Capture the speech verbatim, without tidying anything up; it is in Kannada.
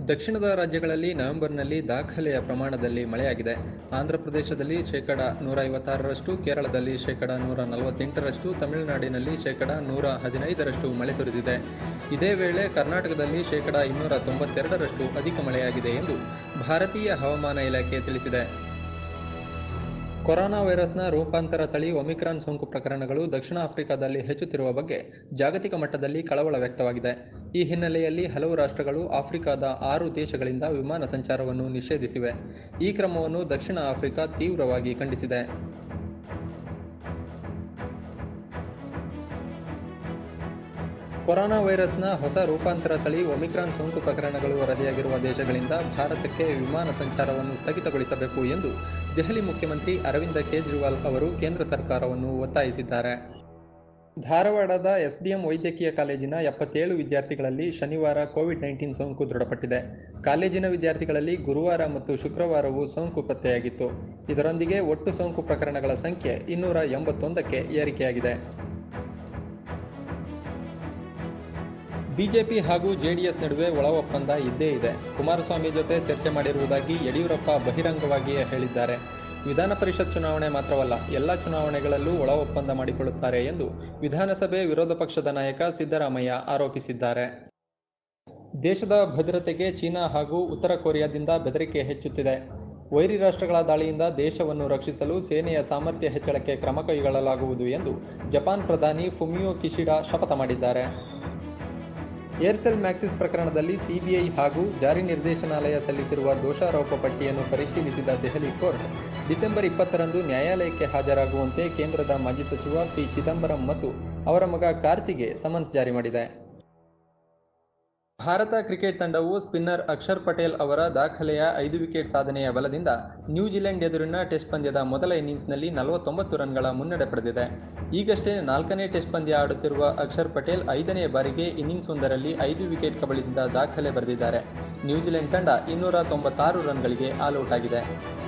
ದಕ್ಷಿಣದ ರಾಜ್ಯಗಳಲ್ಲಿ ನವೆಂಬರ್ನಲ್ಲಿ ದಾಖಲೆಯ ಪ್ರಮಾಣದಲ್ಲಿ ಮಳೆಯಾಗಿದೆ. ಆಂಧ್ರಪ್ರದೇಶದಲ್ಲಿ ಶೇಕಡ ನೂರ ಐವತ್ತಾರರಷ್ಟು, ಕೇರಳದಲ್ಲಿ ಶೇಕಡ ನೂರ ನಲವತ್ತೆಂಟರಷ್ಟು, ತಮಿಳುನಾಡಿನಲ್ಲಿ ಶೇಕಡ ನೂರ ಹದಿನೈದರಷ್ಟು ಮಳೆ ಸುರಿದಿದೆ. ಇದೇ ವೇಳೆ ಕರ್ನಾಟಕದಲ್ಲಿ ಶೇಕಡ ಇನ್ನೂರ ತೊಂಬತ್ತೆರಡರಷ್ಟು ಅಧಿಕ ಮಳೆಯಾಗಿದೆ ಎಂದು ಭಾರತೀಯ ಹವಾಮಾನ ಇಲಾಖೆ ತಿಳಿಸಿದೆ. ಕೊರೋನಾ ವೈರಸ್ನ ರೂಪಾಂತರ ತಳಿ ಒಮಿಕ್ರಾನ್ ಸೋಂಕು ಪ್ರಕರಣಗಳು ದಕ್ಷಿಣ ಆಫ್ರಿಕಾದಲ್ಲಿ ಹೆಚ್ಚುತ್ತಿರುವ ಬಗ್ಗೆ ಜಾಗತಿಕ ಮಟ್ಟದಲ್ಲಿ ಕಳವಳ ವ್ಯಕ್ತವಾಗಿದೆ. ಈ ಹಿನ್ನೆಲೆಯಲ್ಲಿ ಹಲವು ರಾಷ್ಟ್ರಗಳು ಆಫ್ರಿಕಾದ ಆರು ದೇಶಗಳಿಂದ ವಿಮಾನ ಸಂಚಾರವನ್ನು ನಿಷೇಧಿಸಿವೆ. ಈ ಕ್ರಮವನ್ನು ದಕ್ಷಿಣ ಆಫ್ರಿಕಾ ತೀವ್ರವಾಗಿ ಖಂಡಿಸಿದೆ. ಕೊರೋನಾ ವೈರಸ್ನ ಹೊಸ ರೂಪಾಂತರ ತಳಿ ಒಮಿಕ್ರಾನ್ ಸೋಂಕು ಪ್ರಕರಣಗಳು ವರದಿಯಾಗಿರುವ ದೇಶಗಳಿಂದ ಭಾರತಕ್ಕೆ ವಿಮಾನ ಸಂಚಾರವನ್ನು ಸ್ಥಗಿತಗೊಳಿಸಬೇಕು ಎಂದು ದೆಹಲಿ ಮುಖ್ಯಮಂತ್ರಿ ಅರವಿಂದ ಕೇಜ್ರಿವಾಲ್ ಅವರು ಕೇಂದ್ರ ಸರ್ಕಾರವನ್ನು ಒತ್ತಾಯಿಸಿದ್ದಾರೆ. ಧಾರವಾಡದ ಎಸ್ಡಿಎಂ ವೈದ್ಯಕೀಯ ಕಾಲೇಜಿನ ಎಪ್ಪತ್ತೇಳು ವಿದ್ಯಾರ್ಥಿಗಳಲ್ಲಿ ಶನಿವಾರ ಕೋವಿಡ್ ನೈನ್ಟೀನ್ ಸೋಂಕು ದೃಢಪಟ್ಟಿದೆ. ಕಾಲೇಜಿನ ವಿದ್ಯಾರ್ಥಿಗಳಲ್ಲಿ ಗುರುವಾರ ಮತ್ತು ಶುಕ್ರವಾರವೂ ಸೋಂಕು ಪತ್ತೆಯಾಗಿತ್ತು. ಇದರೊಂದಿಗೆ ಒಟ್ಟು ಸೋಂಕು ಪ್ರಕರಣಗಳ ಸಂಖ್ಯೆ ಇನ್ನೂರ ಎಂಬತ್ತೊಂದಕ್ಕೆ ಏರಿಕೆಯಾಗಿದೆ. ಬಿಜೆಪಿ ಹಾಗೂ ಜೆಡಿಎಸ್ ನಡುವೆ ಒಳ ಒಪ್ಪಂದ ಇದ್ದೇ ಇದೆ. ಕುಮಾರಸ್ವಾಮಿ ಜೊತೆ ಚರ್ಚೆ ಮಾಡಿರುವುದಾಗಿ ಯಡಿಯೂರಪ್ಪ ಬಹಿರಂಗವಾಗಿಯೇ ಹೇಳಿದ್ದಾರೆ. ವಿಧಾನ ಪರಿಷತ್ ಚುನಾವಣೆ ಮಾತ್ರವಲ್ಲ, ಎಲ್ಲ ಚುನಾವಣೆಗಳಲ್ಲೂ ಒಳ ಒಪ್ಪಂದ ಮಾಡಿಕೊಳ್ಳುತ್ತಾರೆ ಎಂದು ವಿಧಾನಸಭೆ ವಿರೋಧ ಪಕ್ಷದ ನಾಯಕ ಸಿದ್ದರಾಮಯ್ಯ ಆರೋಪಿಸಿದ್ದಾರೆ. ದೇಶದ ಭದ್ರತೆಗೆ ಚೀನಾ ಹಾಗೂ ಉತ್ತರ ಕೊರಿಯಾದಿಂದ ಬೆದರಿಕೆ ಹೆಚ್ಚುತ್ತಿದೆ. ವೈರಿ ರಾಷ್ಟ್ರಗಳ ದಾಳಿಯಿಂದ ದೇಶವನ್ನು ರಕ್ಷಿಸಲು ಸೇನೆಯ ಸಾಮರ್ಥ್ಯ ಹೆಚ್ಚಳಕ್ಕೆ ಕ್ರಮ ಕೈಗೊಳ್ಳಲಾಗುವುದು ಎಂದು ಜಪಾನ್ ಪ್ರಧಾನಿ ಫುಮಿಯೋ ಕಿಶಿಡಾ ಶಪಥ ಮಾಡಿದ್ದಾರೆ. ಏರ್ಸೆಲ್ ಮ್ಯಾಕ್ಸಿಸ್ ಪ್ರಕರಣದಲ್ಲಿ ಸಿಬಿಐ ಹಾಗೂ ಜಾರಿ ನಿರ್ದೇಶನಾಲಯ ಸಲ್ಲಿಸಿರುವ ದೋಷಾರೋಪ ಪಟ್ಟಿಯನ್ನು ಪರಿಶೀಲಿಸಿದ ದೆಹಲಿ ಕೋರ್ಟ್ ಡಿಸೆಂಬರ್ ಇಪ್ಪತ್ತರಂದು ನ್ಯಾಯಾಲಯಕ್ಕೆ ಹಾಜರಾಗುವಂತೆ ಕೇಂದ್ರದ ಮಾಜಿ ಸಚಿವ ಪಿ ಚಿದಂಬರಂ ಮತ್ತು ಅವರ ಮಗ ಕಾರ್ತಿಗೆ ಸಮನ್ಸ್ ಜಾರಿ ಮಾಡಿದೆ. ಭಾರತ ಕ್ರಿಕೆಟ್ ತಂಡವು ಸ್ಪಿನ್ನರ್ ಅಕ್ಷರ್ ಪಟೇಲ್ ಅವರ ದಾಖಲೆಯ ಐದು ವಿಕೆಟ್ ಸಾಧನೆಯ ಬಲದಿಂದ ನ್ಯೂಜಿಲೆಂಡ್ ಎದುರಿನ ಟೆಸ್ಟ್ ಪಂದ್ಯದ ಮೊದಲ ಇನ್ನಿಂಗ್ಸ್ನಲ್ಲಿ ನಲವತ್ತೊಂಬತ್ತು ರನ್ಗಳ ಮುನ್ನಡೆ ಪಡೆದಿದೆ. ಈಗಷ್ಟೇ ನಾಲ್ಕನೇ ಟೆಸ್ಟ್ ಪಂದ್ಯ ಆಡುತ್ತಿರುವ ಅಕ್ಷರ್ ಪಟೇಲ್ ಐದನೇ ಬಾರಿಗೆ ಇನ್ನಿಂಗ್ಸ್ ಒಂದರಲ್ಲಿ ಐದು ವಿಕೆಟ್ ಕಬಳಿಸಿದ ದಾಖಲೆ ಬರೆದಿದ್ದಾರೆ. ನ್ಯೂಜಿಲೆಂಡ್ ತಂಡ ಇನ್ನೂರ ತೊಂಬತ್ತಾರು ರನ್ಗಳಿಗೆ ಆಲ್ಔಟ್ ಆಗಿದೆ.